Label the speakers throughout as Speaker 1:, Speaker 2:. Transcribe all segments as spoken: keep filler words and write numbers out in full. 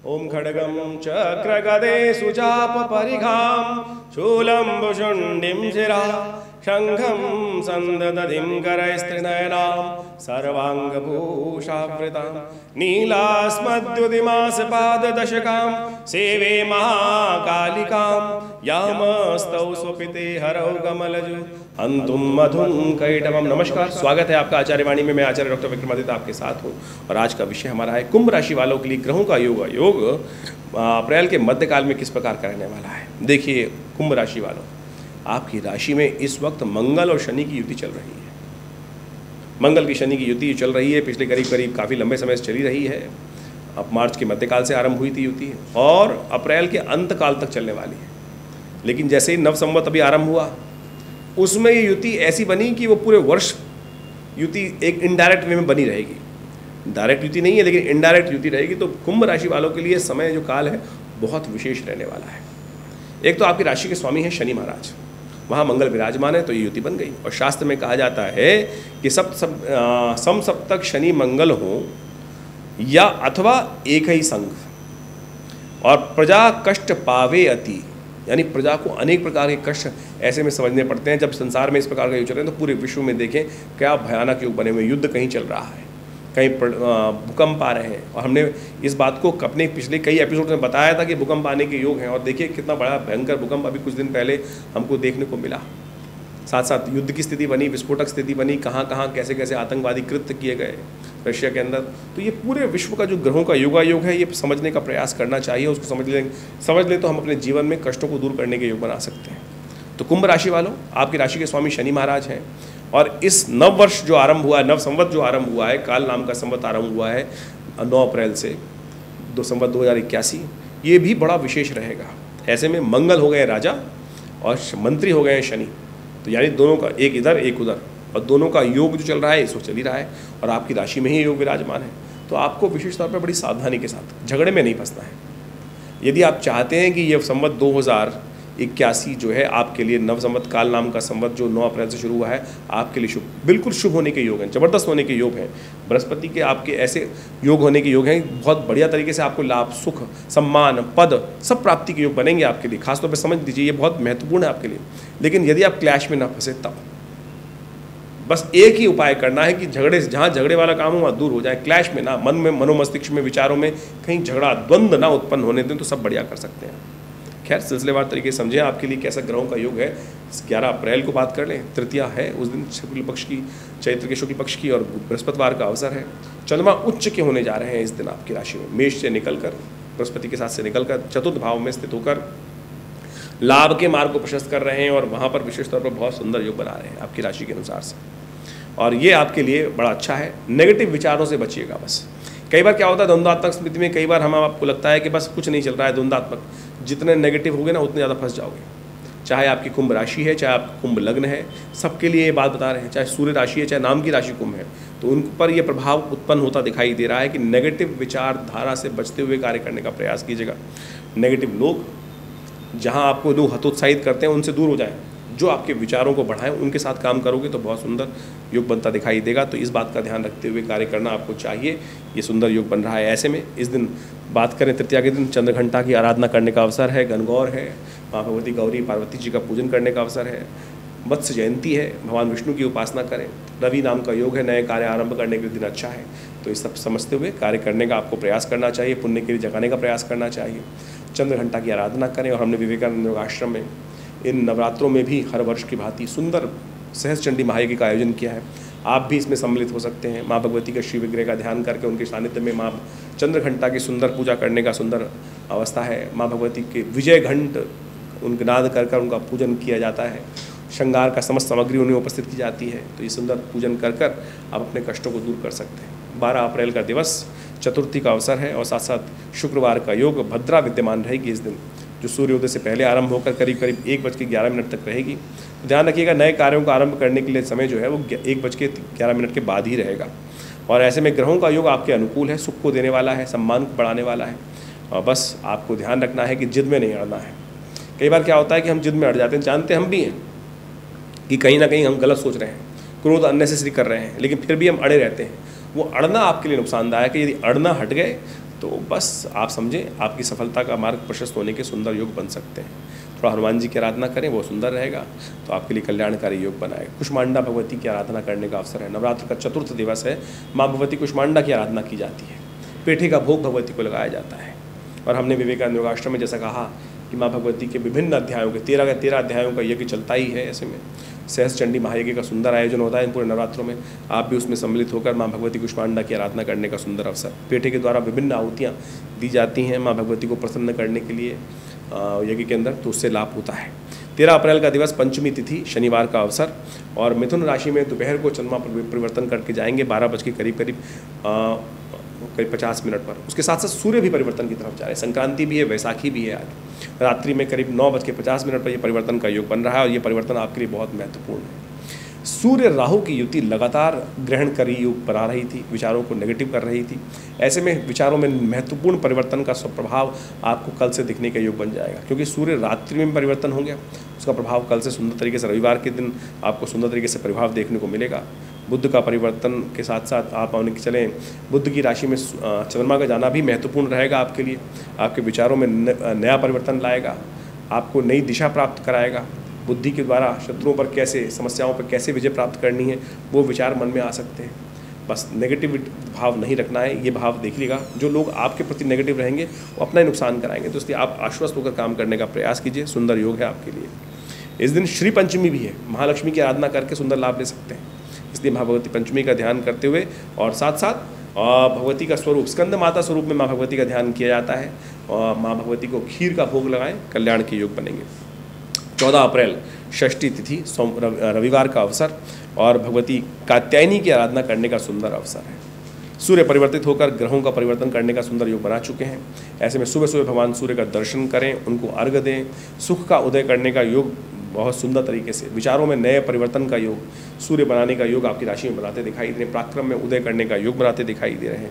Speaker 1: ओम खड्गं चक्रगदे सुचाप परिघां शूलं भुशुण्डिं शिरा शंखं संददधिं करैस्त्रिनयनां सर्वाङ्गभूषावृतां नीलास्मद्युतिमासपाददशकां सेवे महाकालिकां यामस्तौ स्वपिते हरौ कमलजु अंतुम मधुम कैटवम। नमस्कार, स्वागत है आपका आचार्यवाणी में। मैं आचार्य डॉक्टर विक्रमादित्य आपके साथ हूँ और आज का विषय हमारा है कुंभ राशि वालों के लिए ग्रहों का योग। योग अप्रैल के मध्यकाल में किस प्रकार का रहने वाला है। देखिए कुंभ राशि वालों, आपकी राशि में इस वक्त मंगल और शनि की युति चल रही है। मंगल की शनि की युति चल रही है, पिछले करीब करीब काफ़ी लंबे समय से चली रही है। अब मार्च के मध्यकाल से आरंभ हुई थी युति और अप्रैल के अंत काल तक चलने वाली है। लेकिन जैसे ही नव संवत अभी आरंभ हुआ, उसमें ये युति ऐसी बनी कि वो पूरे वर्ष युति एक इनडायरेक्ट वे में बनी रहेगी। डायरेक्ट युति नहीं है लेकिन इनडायरेक्ट युति रहेगी। तो कुंभ राशि वालों के लिए समय जो काल है बहुत विशेष रहने वाला है। एक तो आपकी राशि के स्वामी है शनि महाराज, वहाँ मंगल विराजमान है, तो ये युति बन गई। और शास्त्र में कहा जाता है कि सब सब सम सप्तक शनि मंगल हो या अथवा एक ही संघ, और प्रजा कष्ट पावे अति, यानी प्रजा को अनेक प्रकार के कष्ट ऐसे में समझने पड़ते हैं। जब संसार में इस प्रकार का युग चल रहे हैं तो पूरे विश्व में देखें क्या भयानक युग बने हुए। युद्ध कहीं चल रहा है, कहीं भूकंप आ रहे हैं। और हमने इस बात को अपने पिछले कई एपिसोड में बताया था कि भूकंप आने के योग हैं, और देखिए कितना बड़ा भयंकर भूकंप अभी कुछ दिन पहले हमको देखने को मिला। साथ साथ युद्ध की स्थिति बनी, विस्फोटक स्थिति बनी, कहाँ कहाँ कैसे कैसे आतंकवादी कृत्य किए गए रशिया के अंदर। तो ये पूरे विश्व का जो ग्रहों का योगायोग है, ये समझने का प्रयास करना चाहिए। उसको समझ लें समझ लें तो हम अपने जीवन में कष्टों को दूर करने के योग बना सकते हैं। तो कुंभ राशि वालों, आपकी राशि के स्वामी शनि महाराज हैं, और इस नव वर्ष जो आरंभ हुआ है, नव संवत जो आरंभ हुआ है, काल नाम का संवत आरंभ हुआ है नौ अप्रैल से दो संवत दो हज़ार इक्यासी, ये भी बड़ा विशेष रहेगा। ऐसे में मंगल हो गए राजा और मंत्री हो गए शनि, तो यानी दोनों का एक इधर एक उधर, और दोनों का योग जो चल रहा है इसको चल ही रहा है, और आपकी राशि में ही योग विराजमान है। तो आपको विशेष तौर पर बड़ी सावधानी के साथ झगड़े में नहीं फंसना है। यदि आप चाहते हैं कि ये संवत दो हज़ार इक्यासी जो है आपके लिए, नव संवत काल नाम का संवत जो नौ अप्रैल से शुरू हुआ है, आपके लिए शुभ, बिल्कुल शुभ होने के योग हैं, जबरदस्त होने के योग हैं। बृहस्पति के आपके ऐसे योग होने के योग हैं, बहुत बढ़िया तरीके से आपको लाभ, सुख, सम्मान, पद सब प्राप्ति के योग बनेंगे आपके लिए। खासतौर पर समझ लीजिए ये बहुत महत्वपूर्ण है आपके लिए। लेकिन यदि आप क्लैश में ना फंसे तब बस एक ही उपाय करना है कि झगड़े, जहाँ झगड़े वाला काम हो वहाँ दूर हो जाए। क्लैश में ना, मन में, मनोमस्तिष्क में, विचारों में कहीं झगड़ा, द्वंद्व ना उत्पन्न होने दें, तो सब बढ़िया कर सकते हैं। खैर सिलसिलेवार तरीके से समझें आपके लिए कैसा ग्रहों का योग है। ग्यारह अप्रैल को बात कर लें, तृतीया है, उस दिन शुक्ल पक्ष की, चैत्र के शुक्ल पक्ष की और बृहस्पतिवार का अवसर है। चंद्रमा उच्च के होने जा रहे हैं इस दिन आपकी राशि में, मेष से निकलकर, बृहस्पति के साथ से निकलकर चतुर्थ भाव में स्थित होकर लाभ के मार्ग को प्रशस्त कर रहे हैं, और वहाँ पर विशेष तौर पर बहुत सुंदर योग बना रहे हैं आपकी राशि के अनुसार से, और ये आपके लिए बड़ा अच्छा है। नेगेटिव विचारों से बचिएगा बस। कई बार क्या होता है द्वंद्वात्मक स्थिति में, कई बार हम आपको लगता है कि बस कुछ नहीं चल रहा है द्वंद्वात्मक, जितने नेगेटिव होगे ना उतने ज़्यादा फंस जाओगे। चाहे आपकी कुंभ राशि है, चाहे आपका कुंभ लग्न है, सबके लिए ये बात बता रहे हैं। चाहे सूर्य राशि है, चाहे नाम की राशि कुंभ है, तो उन पर यह प्रभाव उत्पन्न होता दिखाई दे रहा है कि नेगेटिव विचारधारा से बचते हुए कार्य करने का प्रयास कीजिएगा। नेगेटिव लोग जहाँ आपको लोग हतोत्साहित करते हैं उनसे दूर हो जाएं, जो आपके विचारों को बढ़ाएं उनके साथ काम करोगे तो बहुत सुंदर योग बनता दिखाई देगा। तो इस बात का ध्यान रखते हुए कार्य करना आपको चाहिए। ये सुंदर योग बन रहा है। ऐसे में इस दिन बात करें, तृतीया के दिन चंद्रघंटा की आराधना करने का अवसर है, गणगौर है, माँ भगवती गौरी पार्वती जी का पूजन करने का अवसर है, मत्स्य जयंती है, भगवान विष्णु की उपासना करें, रवि नाम का योग है, नए कार्य आरंभ करने के दिन अच्छा है। तो इस सब समझते हुए कार्य करने का आपको प्रयास करना चाहिए, पुण्य के लिए जगाने का प्रयास करना चाहिए, चंद्रघंटा की आराधना करें। और हमने विवेकानंद योग आश्रम में इन नवरात्रों में भी हर वर्ष की भांति सुंदर सहस्त्र चंडी महायज्ञ का आयोजन किया है। आप भी इसमें सम्मिलित हो सकते हैं। माँ भगवती का श्री विग्रह का ध्यान करके उनके सानिध्य में माँ चंद्रघंटा की सुंदर पूजा करने का सुंदर अवस्था है। माँ भगवती के विजय घंट उनके नाद कर कर उनका पूजन किया जाता है। श्रृंगार का समस्त सामग्री उन्हें उपस्थित की जाती है। तो ये सुंदर पूजन कर कर आप अपने कष्टों को दूर कर सकते हैं। बारह अप्रैल का दिवस चतुर्थी का अवसर है, और साथ साथ शुक्रवार का योग भद्रा विद्यमान रहेगी इस दिन, जो सूर्योदय से पहले आरंभ होकर करीब करीब एक बज के ग्यारह मिनट तक रहेगी। तो ध्यान रखिएगा, नए कार्यों को आरंभ करने के लिए समय जो है वो एक बज के ग्यारह मिनट के बाद ही रहेगा। और ऐसे में ग्रहों का योग आपके अनुकूल है, सुख को देने वाला है, सम्मान को बढ़ाने वाला है। और बस आपको ध्यान रखना है कि जिद में नहीं अड़ना है। कई बार क्या होता है कि हम जिद में अड़ जाते हैं, जानते हम भी हैं कि कहीं ना कहीं हम गलत सोच रहे हैं, क्रोध अननेसेसरी कर रहे हैं, लेकिन फिर भी हम अड़े रहते हैं। वो अड़ना आपके लिए नुकसानदायक है। यदि अड़ना हट गए तो बस आप समझें, आपकी सफलता का मार्ग प्रशस्त होने के सुंदर योग बन सकते हैं। थोड़ा हनुमान जी की आराधना करें, वो सुंदर रहेगा, तो आपके लिए कल्याणकारी योग बनाएगा। कुष्मांडा भगवती की आराधना करने का अवसर है। नवरात्र का चतुर्थ दिवस है, माँ भगवती कुष्मांडा की आराधना की जाती है। पेठे का भोग भगवती को लगाया जाता है। और हमने विवेकानंद योगाश्रम में जैसा कहा कि माँ भगवती के विभिन्न अध्यायों के तेरह का तेरह अध्यायों का यज्ञ चलता ही है। ऐसे में सहस्त्र चंडी महायज्ञ का सुंदर आयोजन होता है इन पूरे नवरात्रों में। आप भी उसमें सम्मिलित होकर माँ भगवती कुष्मांडा की आराधना करने का सुंदर अवसर। पेठे के द्वारा विभिन्न आहुतियाँ दी जाती हैं माँ भगवती को प्रसन्न करने के लिए यज्ञ के अंदर, तो उससे लाभ होता है। तेरह अप्रैल का दिवस पंचमी तिथि शनिवार का अवसर, और मिथुन राशि में दोपहर को चंद्रमा परिवर्तन करके जाएंगे बारह बज के करीब करीब करीब पचास मिनट पर। उसके साथ साथ सूर्य भी परिवर्तन की तरफ जा रहे हैं। संक्रांति भी है, वैसाखी भी है। आज रात्रि में करीब नौ बज के पचास मिनट पर यह परिवर्तन का योग बन रहा है, और ये परिवर्तन आपके लिए बहुत महत्वपूर्ण है। सूर्य राहु की युति लगातार ग्रहणकारी योग बना रही थी, विचारों को नेगेटिव कर रही थी। ऐसे में विचारों में महत्वपूर्ण परिवर्तन का प्रभाव आपको कल से दिखने का योग बन जाएगा, क्योंकि सूर्य रात्रि में परिवर्तन हो गया। उसका प्रभाव कल से सुंदर तरीके से, रविवार के दिन आपको सुंदर तरीके से प्रभाव देखने को मिलेगा। बुध का परिवर्तन के साथ साथ आप मान के चलें, बुध की राशि में चंद्रमा का जाना भी महत्वपूर्ण रहेगा आपके लिए। आपके विचारों में नया परिवर्तन लाएगा, आपको नई दिशा प्राप्त कराएगा। बुद्धि के द्वारा शत्रुओं पर कैसे, समस्याओं पर कैसे विजय प्राप्त करनी है, वो विचार मन में आ सकते हैं। बस नेगेटिव भाव नहीं रखना है, ये भाव देख लीजिएगा। जो लोग आपके प्रति नेगेटिव रहेंगे वो अपना ही नुकसान कराएंगे, तो इसलिए आप आश्वस्त होकर काम करने का प्रयास कीजिए। सुंदर योग है आपके लिए। इस दिन श्री पंचमी भी है, महालक्ष्मी की आराधना करके सुंदर लाभ ले सकते हैं। इसलिए माँ भगवती पंचमी का ध्यान करते हुए, और साथ साथ भगवती का स्वरूप स्कंद माता स्वरूप में माँ भगवती का ध्यान किया जाता है, और माँ भगवती को खीर का भोग लगाएं, कल्याण के योग बनेंगे। चौदह अप्रैल षष्ठी तिथि सोम रविवार का अवसर, और भगवती कात्यायनी की आराधना करने का सुंदर अवसर है। सूर्य परिवर्तित होकर ग्रहों का परिवर्तन करने का सुंदर योग बना चुके हैं। ऐसे में सुबह सुबह भगवान सूर्य का दर्शन करें, उनको अर्घ्य दें। सुख का उदय करने का योग बहुत सुंदर तरीके से, विचारों में नए परिवर्तन का योग, सूर्य बनाने का योग आपकी राशि में बनाते दिखाई दे रहे हैं। पराक्रम में उदय करने का योग बनाते दिखाई दे रहे हैं।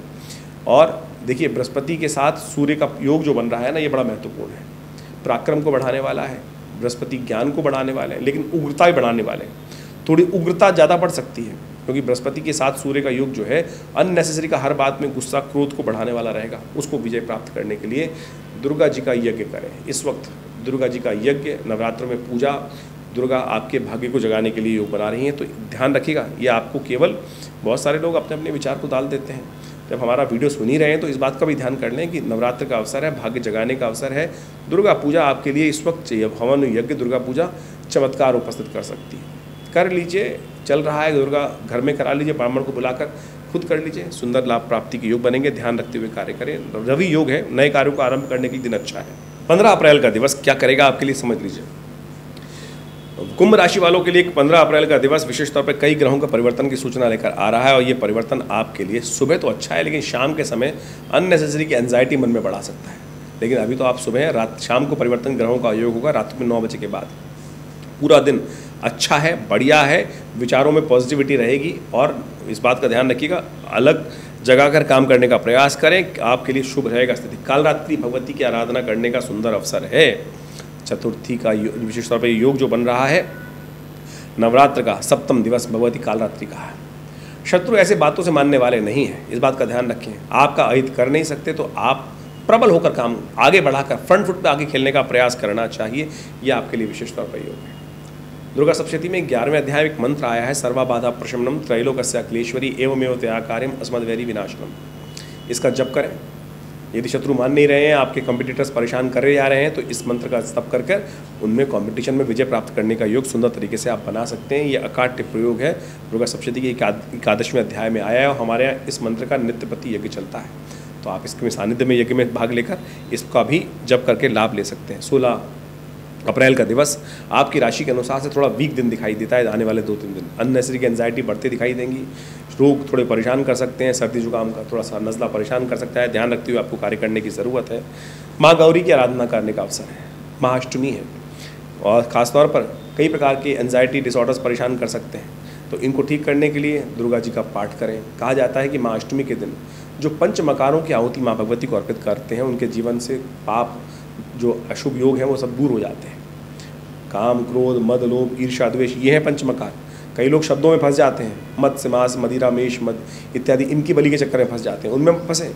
Speaker 1: और देखिए, बृहस्पति के साथ सूर्य का योग जो बन रहा है ना, ये बड़ा महत्वपूर्ण है। पराक्रम को बढ़ाने वाला है बृहस्पति, ज्ञान को बढ़ाने वाले हैं, लेकिन उग्रता भी बढ़ाने वाले हैं। थोड़ी उग्रता ज़्यादा बढ़ सकती है, क्योंकि बृहस्पति के साथ सूर्य का योग जो है अननेसेसरी का हर बात में गुस्सा क्रोध को बढ़ाने वाला रहेगा। उसको विजय प्राप्त करने के लिए दुर्गा जी का यज्ञ करें। इस वक्त दुर्गा जी का यज्ञ, नवरात्र में पूजा, दुर्गा आपके भाग्य को जगाने के लिए योग बना रही हैं। तो ध्यान रखिएगा, ये आपको केवल, बहुत सारे लोग अपने अपने विचार को डाल देते हैं। जब हमारा वीडियो सुन ही रहे हैं तो इस बात का भी ध्यान कर लें कि नवरात्र का अवसर है, भाग्य जगाने का अवसर है। दुर्गा पूजा आपके लिए इस वक्त चाहिए। हवन यज्ञ दुर्गा पूजा चमत्कार उपस्थित कर सकती है। कर लीजिए, चल रहा है, दुर्गा घर में करा लीजिए, ब्राह्मण को बुलाकर खुद कर लीजिए। सुंदर लाभ प्राप्ति के योग बनेंगे। ध्यान रखते हुए कार्य करें। रवि योग है, नए कार्यों को आरंभ करने के दिन अच्छा है। पंद्रह अप्रैल का दिवस क्या करेगा आपके लिए, समझ लीजिए। कुंभ राशि वालों के लिए पंद्रह अप्रैल का दिवस विशेष तौर पर कई ग्रहों का परिवर्तन की सूचना लेकर आ रहा है, और ये परिवर्तन आपके लिए सुबह तो अच्छा है, लेकिन शाम के समय अननेसेसरी की एंजाइटी मन में बढ़ा सकता है। लेकिन अभी तो आप सुबह, रात, शाम को परिवर्तन ग्रहों का योग होगा रात में नौ बजे के बाद। पूरा दिन अच्छा है, बढ़िया है, विचारों में पॉजिटिविटी रहेगी। और इस बात का ध्यान रखिएगा, अलग जगह कर काम करने का प्रयास करें, आपके लिए शुभ रहेगा स्थिति। काल रात्रि भगवती की आराधना करने का सुंदर अवसर है। चतुर्थी का विशेष तौर पर योग जो बन रहा है, नवरात्र का सप्तम दिवस भगवती कालरात्रि का है। शत्रु ऐसे बातों से मानने वाले नहीं हैं, इस बात का ध्यान रखें। आपका अहित कर नहीं सकते, तो आप प्रबल होकर काम आगे बढ़ाकर फ्रंट फुट पे आगे खेलने का प्रयास करना चाहिए। यह आपके लिए विशेष तौर पर योग है। दुर्गा सप्तशती में ग्यारहवें अध्याय एक मंत्र आया है, सर्वा बाधा प्रशमनम त्रैलोकस्य अखिलेश्वरी एवमेव तयाकार्यम अस्मद्वैरी विनाशनम। इसका जप करें। यदि शत्रु मान नहीं रहे हैं, आपके कॉम्पिटिटर्स परेशान कर रहे जा रहे हैं, तो इस मंत्र का जप कर कर उनमें कंपटीशन में विजय प्राप्त करने का योग सुंदर तरीके से आप बना सकते हैं। ये अकाट्य प्रयोग है, दुर्गा सप्तशती के एकादशवें अध्याय में आया है, और हमारे यहाँ इस मंत्र का नित्यपति यज्ञ चलता है। तो आप इसके सानिध्य में यज्ञ में भाग लेकर इसका भी जप करके लाभ ले सकते हैं। सोलह अप्रैल का दिवस आपकी राशि के अनुसार से थोड़ा वीक दिन दिखाई देता है। आने वाले दो तीन दिन अननेसेसरी की एंजाइटी बढ़ते दिखाई देंगी। रोग थोड़े परेशान कर सकते हैं, सर्दी जुकाम का थोड़ा सा नज़ला परेशान कर सकता है। ध्यान रखते हुए आपको कार्य करने की ज़रूरत है। माँ गौरी की आराधना करने का अवसर है, महाअष्टमी है, और ख़ासतौर पर कई प्रकार के एंजाइटी डिसऑर्डर्स परेशान कर सकते हैं। तो इनको ठीक करने के लिए दुर्गा जी का पाठ करें। कहा जाता है कि माँ अष्टमी के दिन जो पंच मकारों की आहुति माँ भगवती को अर्पित करते हैं, उनके जीवन से पाप, जो अशुभ योग हैं, वो सब दूर हो जाते हैं। काम, क्रोध, मद, लोभ, ईर्ष्या, द्वेष, ये हैं पंचमकार। कई लोग शब्दों में फंस जाते हैं, मत्स्य, मांस, मदिरा, मेष, मद इत्यादि, इनकी बलि के चक्कर में फंस जाते हैं। उनमें फंसे,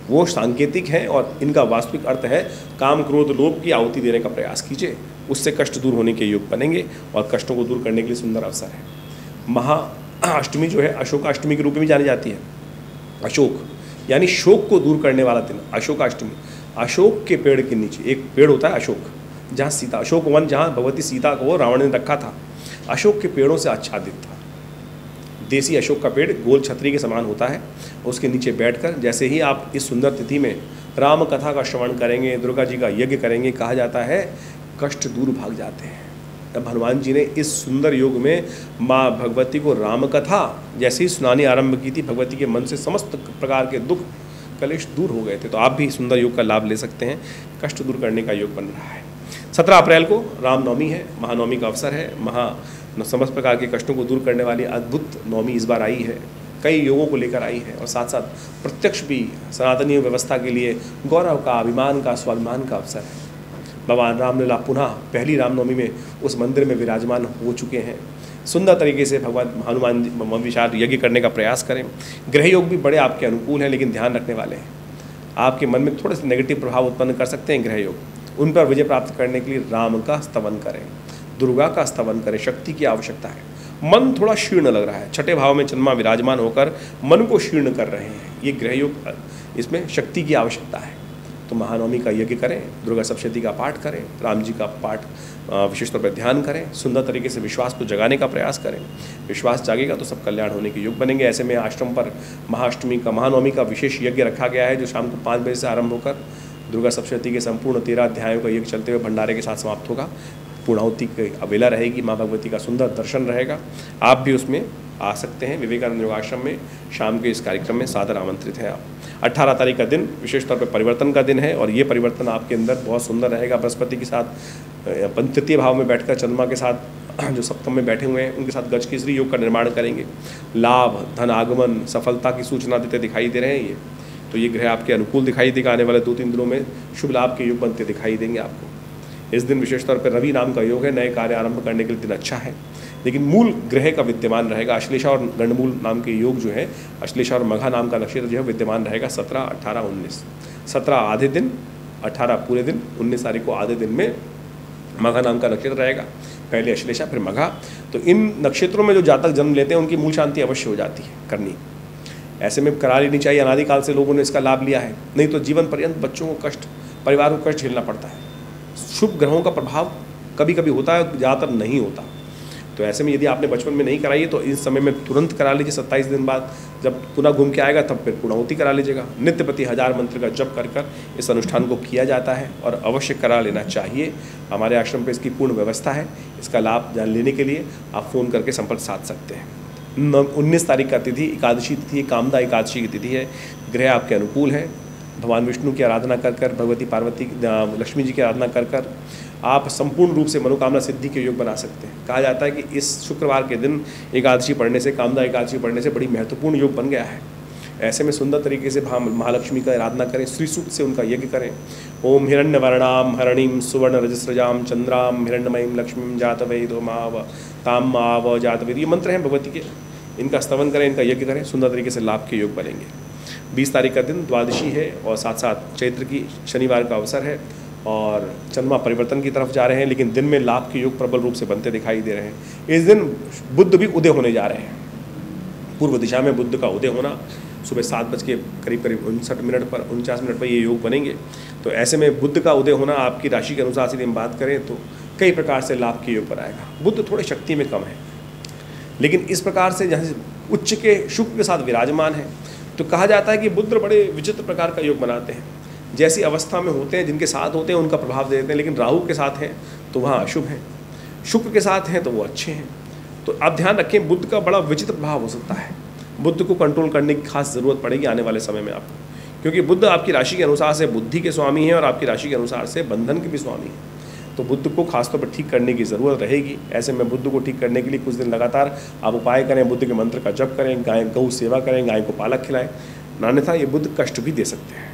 Speaker 1: वो सांकेतिक हैं और इनका वास्तविक अर्थ है काम क्रोध लोभ की आहुति देने का प्रयास कीजिए, उससे कष्ट दूर होने के योग बनेंगे और कष्टों को दूर करने के लिए सुंदर अवसर है। महा अष्टमी जो है अशोकाष्टमी के रूप में भी जानी जाती है। अशोक यानी शोक को दूर करने वाला दिन अशोकाष्टमी। अशोक के पेड़ के नीचे एक पेड़ होता है अशोक, जहाँ सीता अशोक वन जहाँ भगवती सीता को रावण ने रखा था, अशोक के पेड़ों से आच्छादित था। देसी अशोक का पेड़ गोल छतरी के समान होता है। उसके नीचे बैठकर जैसे ही आप इस सुंदर तिथि में राम कथा का श्रवण करेंगे, दुर्गा जी का यज्ञ करेंगे, कहा जाता है कष्ट दूर भाग जाते हैं। तब हनुमान जी ने इस सुंदर योग में माँ भगवती को राम कथा जैसे ही सुनानी आरंभ की थी, भगवती के मन से समस्त प्रकार के दुख कलेश दूर हो गए थे। तो आप भी सुंदर योग का लाभ ले सकते हैं, कष्ट दूर करने का योग बन रहा है। सत्रह अप्रैल को रामनवमी है, महानवमी का अवसर है। महा समस्त प्रकार के कष्टों को दूर करने वाली अद्भुत नवमी इस बार आई है, कई योगों को लेकर आई है और साथ साथ प्रत्यक्ष भी सनातनी व्यवस्था के लिए गौरव का, अभिमान का, स्वाभिमान का अवसर है। भगवान रामलीला पुनः पहली रामनवमी में उस मंदिर में विराजमान हो चुके हैं। सुंदर तरीके से भगवान हनुमान विशाल यज्ञ करने का प्रयास करें। ग्रह योग भी बड़े आपके अनुकूल हैं, लेकिन ध्यान रखने वाले हैं। आपके मन में थोड़े से नेगेटिव प्रभाव उत्पन्न कर सकते हैं ग्रह योग। उन पर विजय प्राप्त करने के लिए राम का स्तवन करें, दुर्गा का स्तवन करें, शक्ति की आवश्यकता है। मन थोड़ा शीर्ण लग रहा है, छठे भाव में चंद्रमा विराजमान होकर मन को शीर्ण कर रहे हैं। ये ग्रह योग, इसमें शक्ति की आवश्यकता है। तो महानवमी का यज्ञ करें, दुर्गा सप्तशती का पाठ करें, राम जी का पाठ विशेष तौर पर ध्यान करें, सुंदर तरीके से विश्वास को जगाने का प्रयास करें। विश्वास जागेगा तो सब कल्याण होने के योग बनेंगे। ऐसे में आश्रम पर महाअष्टमी का महानवमी का विशेष यज्ञ रखा गया है, जो शाम को पाँच बजे से आरंभ होकर दुर्गा सप्तशती के संपूर्ण तेरह अध्यायों का यज्ञ चलते हुए भंडारे के साथ समाप्त होगा। पूर्णाहुति की अवेला रहेगी, माँ भगवती का सुंदर दर्शन रहेगा। आप भी उसमें आ सकते हैं। विवेकानंद योगाश्रम में शाम के इस कार्यक्रम में सादर आमंत्रित है आप। अट्ठारह तारीख का दिन विशेष तौर पर परिवर्तन का दिन है और ये परिवर्तन आपके अंदर बहुत सुंदर रहेगा। बृहस्पति के साथ तृतीय भाव में बैठकर चंद्रमा के साथ जो सप्तम में बैठे हुए हैं उनके साथ गज केसरी योग का निर्माण करेंगे। लाभ, धन आगमन, सफलता की सूचना देते दिखाई दे रहे हैं ये। तो ये ग्रह आपके अनुकूल दिखाई देगा। आने वाले दो तीन दिनों में शुभ लाभ के योग बनते दिखाई देंगे आपको। इस दिन विशेष तौर पर रवि नाम का योग है, नए कार्य आरंभ करने के लिए दिन अच्छा है, लेकिन मूल ग्रह का विद्यमान रहेगा। अश्लेषा और गंडमूल नाम के योग जो है, अश्लेषा और मघा नाम का नक्षत्र जो है विद्यमान रहेगा सत्रह, अट्ठारह, उन्नीस। सत्रह आधे दिन, अट्ठारह पूरे दिन, उन्नीस तारीख को आधे दिन में मघा नाम का नक्षत्र रहेगा। पहले अश्लेषा फिर मघा। तो इन नक्षत्रों में जो जातक जन्म लेते हैं उनकी मूल शांति अवश्य हो जाती है करनी। ऐसे में करा लेनी चाहिए। अनादिकाल से लोगों ने इसका लाभ लिया है, नहीं तो जीवन पर्यंत बच्चों को कष्ट, परिवार को कष्ट झेलना पड़ता है। शुभ ग्रहों का प्रभाव कभी कभी होता है, ज़्यादातर नहीं होता। तो ऐसे में यदि आपने बचपन में नहीं कराई है तो इस समय में तुरंत करा लीजिए। सत्ताईस दिन बाद जब पुनः घूम के आएगा तब फिर पूर्णाहुति करा लीजिएगा। नित्य प्रति हजार मंत्र का जप कर कर इस अनुष्ठान को किया जाता है और अवश्य करा लेना चाहिए। हमारे आश्रम पर इसकी पूर्ण व्यवस्था है। इसका लाभ जान लेने के लिए आप फ़ोन करके संपर्क साध सकते हैं। उन्नीस तारीख का तिथि एकादशी तिथि, कामदा एकादशी की तिथि है। ग्रह आपके अनुकूल है। भगवान विष्णु की आराधना कर कर, भगवती पार्वती, लक्ष्मी जी की आराधना कर कर आप संपूर्ण रूप से मनोकामना सिद्धि के योग बना सकते हैं। कहा जाता है कि इस शुक्रवार के दिन एकादशी पढ़ने से, कामदा एकादशी पढ़ने से बड़ी महत्वपूर्ण योग बन गया है। ऐसे में सुंदर तरीके से महालक्ष्मी का आराधना करें, श्री सूक्त से उनका यज्ञ करें। ओम हिरण्यवर्णाम हरणीम सुवर्ण रजस्रजाम चंद्राम हिरण्यमयीम लक्ष्मीम जातवेदो माव ताम माव जातवेद, ये मंत्र हैं भगवती के। इनका स्तवन करें, इनका यज्ञ करें, सुंदर तरीके से लाभ के योग बनेंगे। बीस तारीख का दिन द्वादशी है और साथ साथ चैत्र की शनिवार का अवसर है और चंद्रमा परिवर्तन की तरफ जा रहे हैं, लेकिन दिन में लाभ के योग प्रबल रूप से बनते दिखाई दे रहे हैं। इस दिन बुध भी उदय होने जा रहे हैं। पूर्व दिशा में बुध का उदय होना सुबह सात बज के करीब करीब उनसठ मिनट पर उनचास मिनट पर ये योग बनेंगे। तो ऐसे में बुध का उदय होना आपकी राशि के अनुसार यदि हम बात करें तो कई प्रकार से लाभ के योग बनाएगा। बुध थोड़े शक्ति में कम है, लेकिन इस प्रकार से जहाँ उच्च के शुक्र के साथ विराजमान है तो कहा जाता है कि बुध बड़े विचित्र प्रकार का योग बनाते हैं। जैसी अवस्था में होते हैं, जिनके साथ होते हैं उनका प्रभाव दे देते हैं, लेकिन राहु के साथ हैं तो वहाँ अशुभ हैं, शुक्र के साथ हैं तो वो अच्छे हैं। तो आप ध्यान रखें, बुध का बड़ा विचित्र प्रभाव हो सकता है। बुध को कंट्रोल करने की खास ज़रूरत पड़ेगी आने वाले समय में आपको, क्योंकि बुध आपकी राशि के अनुसार से बुद्धि के स्वामी हैं और आपकी राशि के अनुसार से बंधन के भी स्वामी हैं। तो बुध को खासतौर पर ठीक करने की ज़रूरत रहेगी। ऐसे में बुध को ठीक करने के लिए कुछ दिन लगातार आप उपाय करें, बुध के मंत्र का जप करें, गाय गौ सेवा करें, गाय को पालक खिलाएं, अन्यथा ये बुध कष्ट भी दे सकते हैं।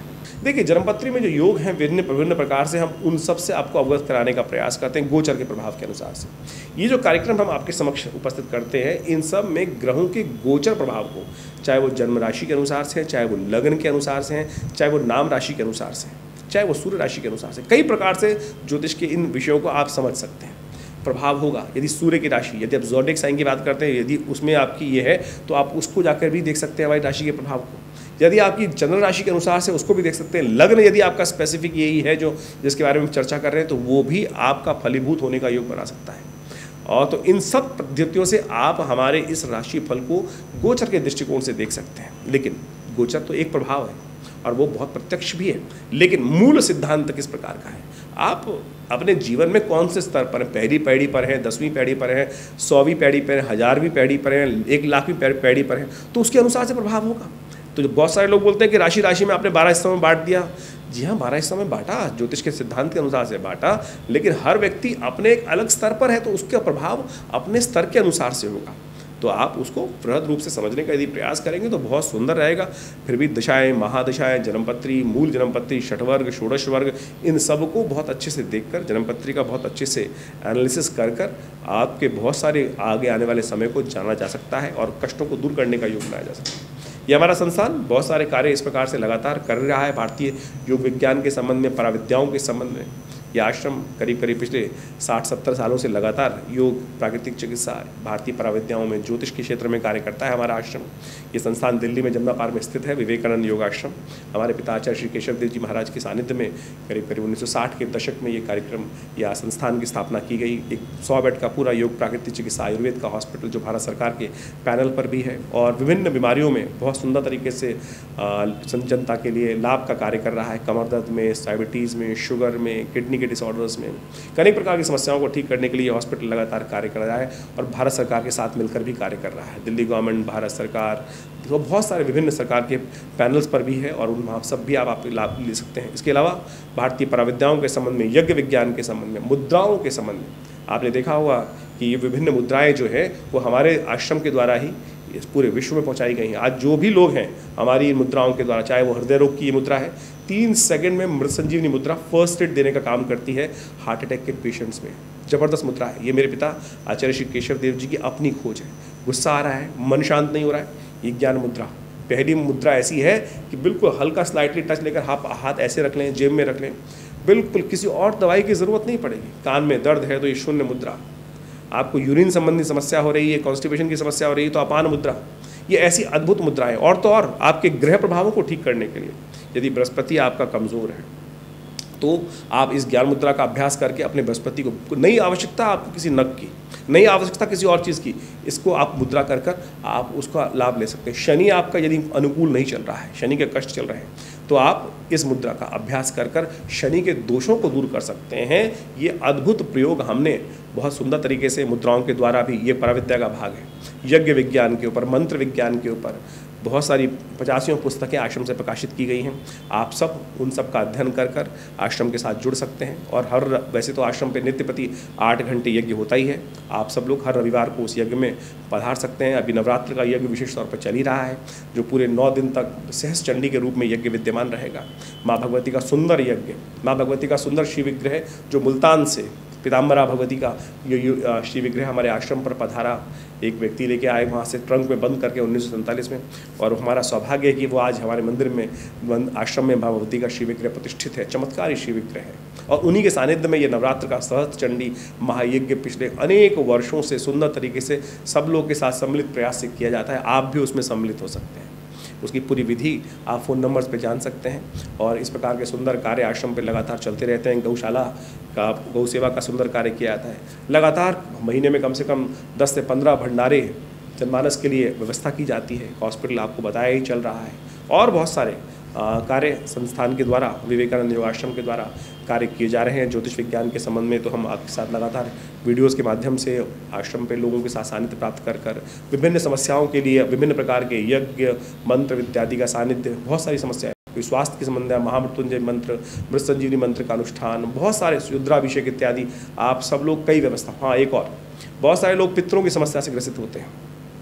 Speaker 1: देखिए, जन्मपत्री में जो योग हैं विभिन्न विभिन्न प्रकार से, हम उन सब से आपको अवगत कराने का प्रयास करते हैं गोचर के प्रभाव के अनुसार से। ये जो कार्यक्रम हम आपके समक्ष उपस्थित करते हैं, इन सब में ग्रहों के गोचर प्रभाव को, चाहे वो जन्म राशि के अनुसार से है, चाहे वो लग्न के अनुसार से हैं, चाहे वो नाम राशि के अनुसार से है, चाहे वो सूर्य राशि के अनुसार से, कई प्रकार से ज्योतिष के इन विषयों को आप समझ सकते हैं। प्रभाव होगा यदि सूर्य की राशि, यदि आप ज़ोडिएक साइन की बात करते हैं, यदि उसमें आपकी ये है तो आप उसको जाकर भी देख सकते हैं हमारी राशि के प्रभाव को। यदि आपकी चंद्र राशि के अनुसार से, उसको भी देख सकते हैं। लग्न यदि आपका स्पेसिफिक यही है जो जिसके बारे में चर्चा कर रहे हैं, तो वो भी आपका फलीभूत होने का योग बना सकता है। और तो इन सब पद्धतियों से आप हमारे इस राशि फल को गोचर के दृष्टिकोण से देख सकते हैं। लेकिन गोचर तो एक प्रभाव है और वो बहुत प्रत्यक्ष भी है, लेकिन मूल सिद्धांत किस प्रकार का है, आप अपने जीवन में कौन से स्तर पर हैं, पहली पैड़ी पर हैं, दसवीं पैड़ी पर हैं, सौवीं पैड़ी पर हैं, हजारवीं पैड़ी पर हैं, एक लाखवीं पैड़ी पर हैं, तो उसके अनुसार से प्रभाव होगा। तो जो बहुत सारे लोग बोलते हैं कि राशि राशि में आपने बारह हिस्सों में बांट दिया, जी हाँ, बारह हिस्सों में बांटा, ज्योतिष के सिद्धांत के अनुसार से बांटा, लेकिन हर व्यक्ति अपने एक अलग स्तर पर है, तो उसका प्रभाव अपने स्तर के अनुसार से होगा। तो आप उसको बृहद रूप से समझने का यदि प्रयास करेंगे तो बहुत सुंदर रहेगा। फिर भी दशाएं, महादशाएं, जन्मपत्री, मूल जन्मपत्री, षटवर्ग, षोडश वर्ग, इन सब को बहुत अच्छे से देखकर, जन्मपत्री का बहुत अच्छे से एनालिसिस कर कर आपके बहुत सारे आगे आने वाले समय को जाना जा सकता है और कष्टों को दूर करने का योग बनाया जा सकता है। ये हमारा संस्थान बहुत सारे कार्य इस प्रकार से लगातार कर रहा है। भारतीय योग विज्ञान के संबंध में, पराविद्याओं के संबंध में ये आश्रम करीब करीब पिछले साठ सत्तर सालों से लगातार योग, प्राकृतिक चिकित्सा, भारतीय पराविद्याओं में, ज्योतिष के क्षेत्र में कार्य करता है हमारा आश्रम। ये संस्थान दिल्ली में जमुना पार्क में स्थित है, विवेकानंद योग आश्रम। हमारे पिता आचार्य श्री केशव देव जी महाराज के सानिध्य में करीब करीब उन्नीस सौ साठ के दशक में ये कार्यक्रम या संस्थान की स्थापना की गई। एक सौ बेड का पूरा योग, प्राकृतिक चिकित्सा, आयुर्वेद का हॉस्पिटल जो भारत सरकार के पैनल पर भी है और विभिन्न बीमारियों में बहुत सुंदर तरीके से जनता के लिए लाभ का कार्य कर रहा है। कमर दर्द में, डायबिटीज़ में, शुगर में, किडनी के डिसऑर्डर्स में, अनेक प्रकार की समस्याओं को ठीक करने के लिए हॉस्पिटल लगातार कार्य कर रहा है और भारत सरकार के साथ मिलकर भी कार्य कर रहा है। दिल्ली गवर्नमेंट, भारत सरकार, तो बहुत सारे विभिन्न सरकार के पैनल्स पर भी है और उन आप सब भी आप, आप लाभ ले सकते हैं। इसके अलावा भारतीय पराविद्याओं के संबंध में, यज्ञ विज्ञान के संबंध में, मुद्राओं के संबंध में आपने देखा होगा कि ये विभिन्न मुद्राएं जो है वो हमारे आश्रम के द्वारा ही इस पूरे विश्व में पहुंचाई गई हैं। आज जो भी लोग हैं हमारी इन मुद्राओं के द्वारा, चाहे वो हृदय रोग की ये मुद्रा है, तीन सेकंड में मृत संजीवनी मुद्रा फर्स्ट एड देने का काम करती है हार्ट अटैक के पेशेंट्स में। जबरदस्त मुद्रा है ये। मेरे पिता आचार्य श्री केशव देव जी की अपनी खोज है। गुस्सा आ रहा है, मन शांत नहीं हो रहा है, ये ज्ञान मुद्रा, पहली मुद्रा ऐसी है कि बिल्कुल हल्का स्लाइटली टच लेकर हाथ हाथ ऐसे रख लें, जेब में रख लें, बिल्कुल किसी और दवाई की ज़रूरत नहीं पड़ेगी। कान में दर्द है तो ये शून्य मुद्रा, आपको यूरिन संबंधी समस्या हो रही है, कॉन्स्टिपेशन की समस्या हो रही है तो अपान मुद्रा, ये ऐसी अद्भुत मुद्रा है। और तो और आपके ग्रह प्रभावों को ठीक करने के लिए, यदि बृहस्पति आपका कमज़ोर है तो आप इस ज्ञान मुद्रा का अभ्यास करके अपने बृहस्पति को, नई आवश्यकता आपको किसी नग की, नई आवश्यकता किसी और चीज़ की, इसको आप मुद्रा कर कर आप उसका लाभ ले सकते हैं। शनि आपका यदि अनुकूल नहीं चल रहा है, शनि के कष्ट चल रहे हैं, तो आप इस मुद्रा का अभ्यास कर कर शनि के दोषों को दूर कर सकते हैं। ये अद्भुत प्रयोग हमने बहुत सुंदर तरीके से मुद्राओं के द्वारा भी, ये पराविद्या का भाग है, यज्ञ विज्ञान के ऊपर, मंत्र विज्ञान के ऊपर बहुत सारी पचासियों पुस्तकें आश्रम से प्रकाशित की गई हैं। आप सब उन सब का अध्ययन कर कर आश्रम के साथ जुड़ सकते हैं। और हर, वैसे तो आश्रम पे नित्य प्रति आठ घंटे यज्ञ होता ही है, आप सब लोग हर रविवार को उस यज्ञ में पधार सकते हैं। अभी नवरात्र का यज्ञ विशेष तौर पर चल ही रहा है, जो पूरे नौ दिन तक सहस चंडी के रूप में यज्ञ विद्यमान रहेगा। माँ भगवती का सुंदर यज्ञ, माँ भगवती का सुंदर शिव विग्रह जो मुल्तान से, पीताम्बरा भगवती का ये श्री विग्रह हमारे आश्रम पर पधारा, एक व्यक्ति लेके आए वहाँ से ट्रंक में बंद करके उन्नीस सौ सैंतालीस में, और हमारा सौभाग्य है कि वो आज हमारे मंदिर में, आश्रम में भगवती का श्री विग्रह प्रतिष्ठित है। चमत्कारी श्री विग्रह है और उन्हीं के सानिध्य में ये नवरात्र का सहस्त्र चंडी महायज्ञ पिछले अनेक वर्षों से सुंदर तरीके से सब लोग के साथ सम्मिलित प्रयास से किया जाता है। आप भी उसमें सम्मिलित हो सकते हैं। उसकी पूरी विधि आप फ़ोन नंबर्स पे जान सकते हैं। और इस प्रकार के सुंदर कार्य आश्रम पे लगातार चलते रहते हैं। गौशाला का, गौ सेवा का सुंदर कार्य किया जाता है। लगातार महीने में कम से कम दस से पंद्रह भंडारे जनमानस के लिए व्यवस्था की जाती है। हॉस्पिटल आपको बताया ही चल रहा है और बहुत सारे कार्य संस्थान के द्वारा, विवेकानंद योग आश्रम के द्वारा कार्य किए जा रहे हैं। ज्योतिष विज्ञान के संबंध में तो हम आपके साथ लगातार वीडियोस के माध्यम से आश्रम पे लोगों के साथ सानिध्य प्राप्त कर कर विभिन्न समस्याओं के लिए विभिन्न प्रकार के यज्ञ, मंत्र इत्यादि का सानिध्य, बहुत सारी समस्याएं, कोई स्वास्थ्य के संबंध है, महामृत्युंजय मंत्र, मृत संजीवनी मंत्र का अनुष्ठान, बहुत सारे रुद्राभिषेक इत्यादि, आप सब लोग कई व्यवस्था। हाँ, एक और, बहुत सारे लोग पितरों की समस्या से ग्रसित होते हैं।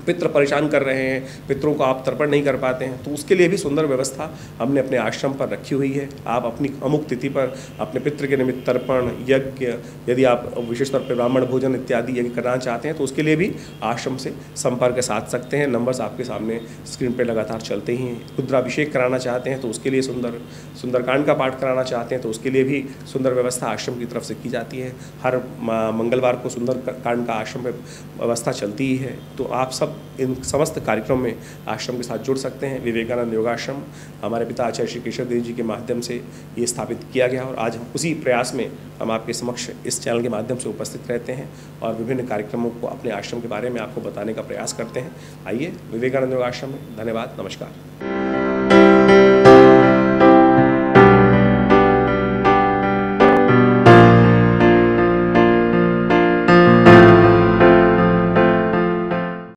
Speaker 1: पितृ परेशान कर रहे हैं, पितरों को आप तर्पण नहीं कर पाते हैं, तो उसके लिए भी सुंदर व्यवस्था हमने अपने आश्रम पर रखी हुई है। आप अपनी अमुक तिथि पर अपने पितृ के निमित्त तर्पण, यज्ञ, यदि आप विशेष तौर पर ब्राह्मण भोजन इत्यादि यदि करना चाहते हैं तो उसके लिए भी आश्रम से संपर्क साध सकते हैं। नंबर्स आपके सामने स्क्रीन पर लगातार चलते ही हैं। रुद्राभिषेक कराना चाहते हैं तो उसके लिए सुंदर सुंदरकांड का पाठ कराना चाहते हैं तो उसके लिए भी सुंदर व्यवस्था आश्रम की तरफ से की जाती है। हर मंगलवार को सुंदरकांड का आश्रम में व्यवस्था चलती ही है। तो आप सब इन समस्त कार्यक्रम में आश्रम के साथ जुड़ सकते हैं। विवेकानंद योगाश्रम हमारे पिता आचार्य श्री केशव देव जी के माध्यम से ये स्थापित किया गया और आज हम उसी प्रयास में हम आपके समक्ष इस चैनल के माध्यम से उपस्थित रहते हैं और विभिन्न कार्यक्रमों को अपने आश्रम के बारे में आपको बताने का प्रयास करते हैं। आइए विवेकानंद योगाश्रम में। धन्यवाद, नमस्कार।